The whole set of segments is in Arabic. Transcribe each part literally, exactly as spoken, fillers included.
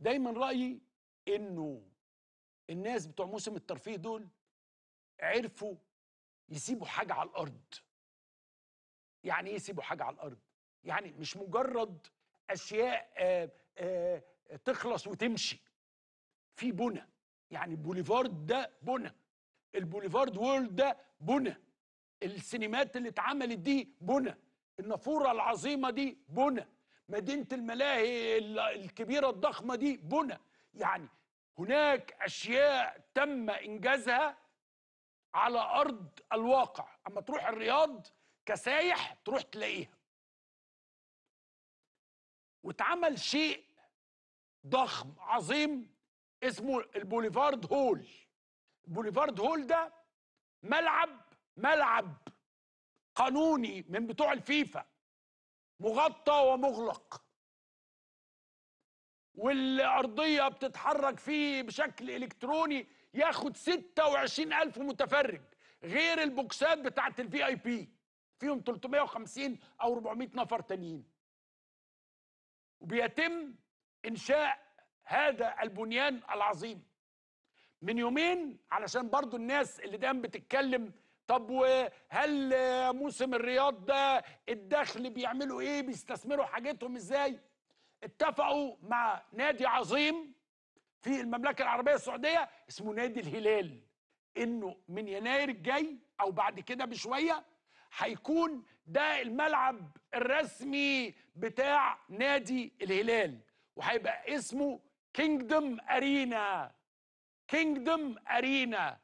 دايما رأيي انه الناس بتوع موسم الترفيه دول عرفوا يسيبوا حاجة على الأرض. يعني ايه يسيبوا حاجة على الأرض؟ يعني مش مجرد أشياء آآ آآ تخلص وتمشي. في بنى، يعني بوليفارد ده بنى، البوليفارد وورلد ده بنى، السينمات اللي اتعملت دي بنى، النافورة العظيمة دي بنى، مدينة الملاهي الكبيرة الضخمة دي بنى. يعني هناك أشياء تم إنجازها على أرض الواقع. أما تروح الرياض كسايح تروح تلاقيها. واتعمل شيء ضخم عظيم اسمه البوليفارد هول. البوليفارد هول ده ملعب ملعب قانوني من بتوع الفيفا، مغطى ومغلق، والأرضية بتتحرك فيه بشكل إلكتروني، ياخد ستة وعشرين ألف متفرج، غير البوكسات بتاعت الفي اي بي فيهم ثلاثمائة وخمسين أو أربعمائة نفر تانيين. وبيتم إنشاء هذا البنيان العظيم من يومين، علشان برضو الناس اللي دايما بتتكلم طب وهل موسم الرياض ده الدخل بيعملوا ايه، بيستثمروا حاجتهم ازاي؟ اتفقوا مع نادي عظيم في المملكة العربية السعودية اسمه نادي الهلال، انه من يناير الجاي او بعد كده بشوية هيكون ده الملعب الرسمي بتاع نادي الهلال، وهيبقى اسمه كينجدوم أرينا. كينجدوم أرينا،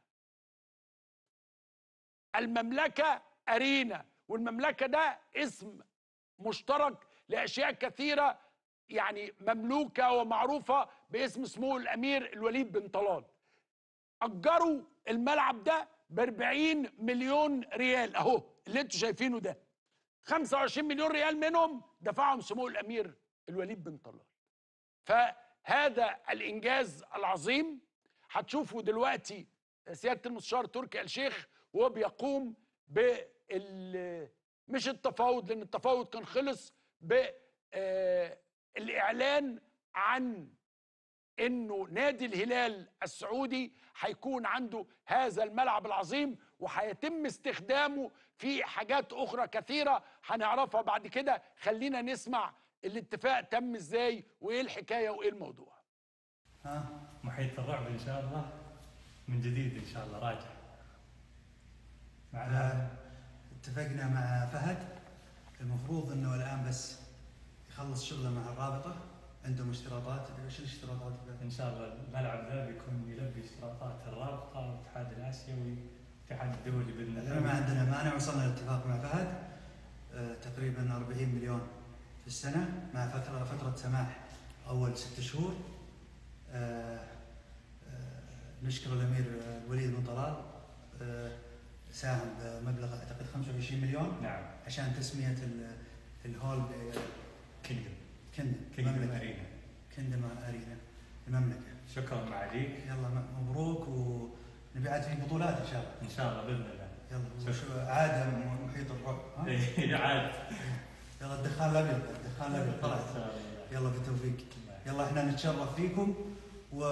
المملكة أرينا. والمملكة ده اسم مشترك لأشياء كثيرة، يعني مملوكة ومعروفة باسم سمو الأمير الوليد بن طلال. أجروا الملعب ده ب أربعين مليون ريال، أهو اللي أنتوا شايفينه ده. خمسة وعشرين مليون ريال منهم دفعهم سمو الأمير الوليد بن طلال. فهذا الإنجاز العظيم هتشوفوا دلوقتي سيادة المستشار تركي آل الشيخ وهو بيقوم بال مش التفاوض، لأن التفاوض كان خلص، بالإعلان عن إنه نادي الهلال السعودي هيكون عنده هذا الملعب العظيم، وهيتم استخدامه في حاجات أخرى كثيرة هنعرفها بعد كده. خلينا نسمع الاتفاق تم إزاي وإيه الحكاية وإيه الموضوع. ها محيط الرعب إن شاء الله من جديد إن شاء الله راجع. معنا اتفقنا مع فهد، المفروض انه الان بس يخلص شغله مع الرابطه، عندهم اشتراطات. ايش الاشتراطات؟ ان شاء الله الملعب ذا بيكون يلبي اشتراطات الرابطه والاتحاد الاسيوي والاتحاد الدولي باذن الله. ما عندنا مانع، وصلنا لاتفاق مع فهد اه تقريبا أربعين مليون في السنه مع فتره فتره سماح اول ست شهور. اه اه نشكر الامير الوليد بن طلال، اه ساهم بمبلغ اعتقد خمسة وعشرين مليون. نعم. عشان تسميه الهول كينجدوم كينجدوم كينجدوم أرينا. كينجدوم أرينا المملكة. شكرا معاليك. يلا مبروك، ونبي عاد في بطولات ان شاء الله. ان شاء الله باذن الله. يلا شو عاد محيط الرعب. اي عاد. يلا الدخان الابيض، الدخان الابيض طلع. يلا بالتوفيق. يلا احنا نتشرف فيكم، و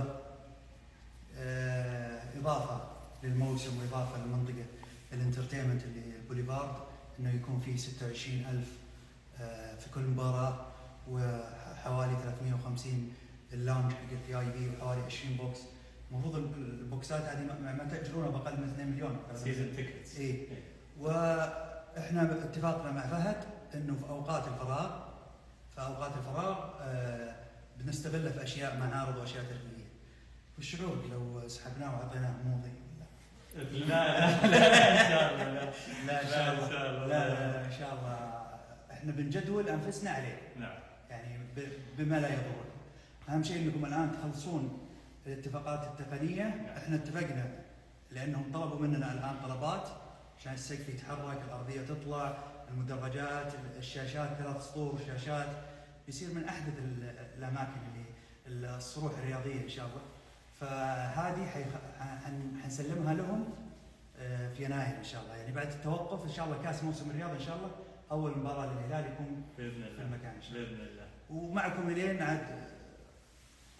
اضافه للموسم واضافه للمنطقه الانترتينمنت اللي بوليفارد، انه يكون في ستة وعشرين ألف في كل مباراه، وحوالي ثلاثمائة وخمسين اللونج حق البي اي بي، وحوالي عشرين بوكس. المفروض البوكسات هذه ما تاجرونها باقل من اثنين مليون سيزون تيكتس. اي. واحنا اتفاقنا مع فهد انه في اوقات الفراغ في اوقات الفراغ آه بنستغله في اشياء معارض واشياء ترفيهيه. والشعور لو سحبناه وعطيناه موضي؟ لا لا لا ان شاء الله. لا لا ان شاء الله. لا لا ان شاء الله. احنا بنجدول انفسنا عليه. نعم. يعني بما لا يضر. اهم شيء انكم الان تخلصون الاتفاقات التقنيه. نعم. احنا اتفقنا لانهم طلبوا مننا الان طلبات عشان السقف يتحرك، الارضيه تطلع، المدرجات، الشاشات، ثلاث سطور شاشات، بيصير من احدث الاماكن اللي الصروح الرياضيه ان شاء الله. فهذه حنسلمها لهم في يناير ان شاء الله، يعني بعد التوقف ان شاء الله كاس موسم الرياض ان شاء الله اول مباراه للهلال يكون باذن الله في المكان ان شاء الله باذن الله. ومعكم الين عاد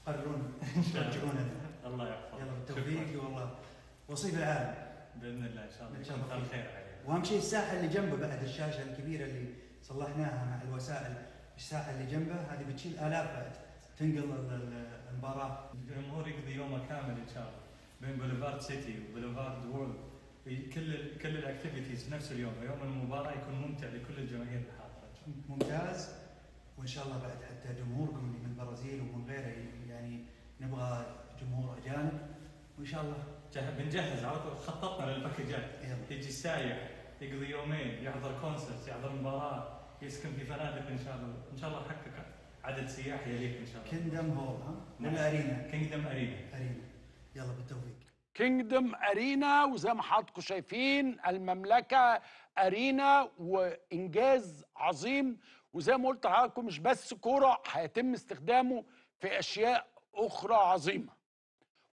تقررون شاء الله. ترجعون. الله يحفظك. يلا بالتوفيق والله وصيف العالم باذن الله ان شاء الله إن شاء الله. يكون خير عليك. واهم شيء الساحه اللي جنبه بعد، الشاشه الكبيره اللي صلحناها مع الوسائل، الساحه اللي جنبه هذه بتشيل الاف بعد تنقل ال- ال- المباراه. الجمهور يقضي يومه كامل ان شاء الله بين بوليفارد سيتي وبوليفارد وورد، كل ال كل الاكتيفيتيز نفس اليوم، يوم المباراه يكون ممتع لكل الجماهير الحاضره. ممتاز. وان شاء الله بعد حتى جمهوركم اللي من البرازيل ومن غيره يعني نبغى جمهور اجانب وان شاء الله. جه- بنجهز على طول، خططنا للباكجات. يلا يجي السايح يقضي يومين، يحضر كونسرت، يحضر مباراه، يسكن في فنادق ان شاء الله، ان شاء الله نحقق عدد سياحي يليق ان شاء الله. كيندم هول ها نعم. ولا ارينا؟ كينجدم ارينا. ارينا. يلا بالتوفيق. كينجدم ارينا، وزي ما حضراتكم شايفين المملكه ارينا، وانجاز عظيم. وزي ما قلت لحضراتكم مش بس كوره، هيتم استخدامه في اشياء اخرى عظيمه.